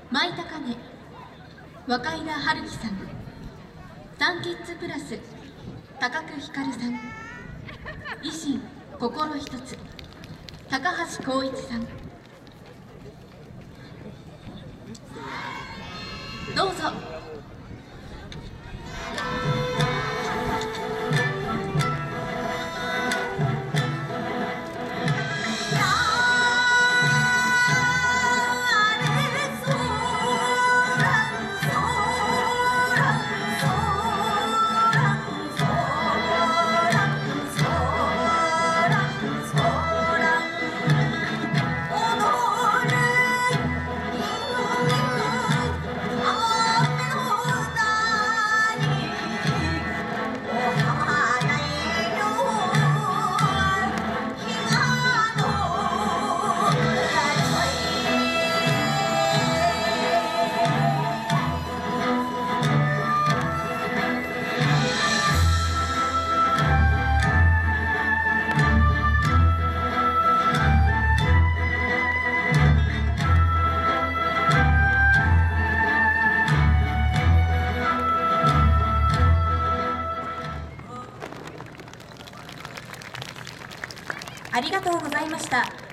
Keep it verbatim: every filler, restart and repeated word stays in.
舞高根若井田春樹さん、サンキッズプラス高久光さん、維新心一つ高橋光一さん、どうぞ。ありがとうございました。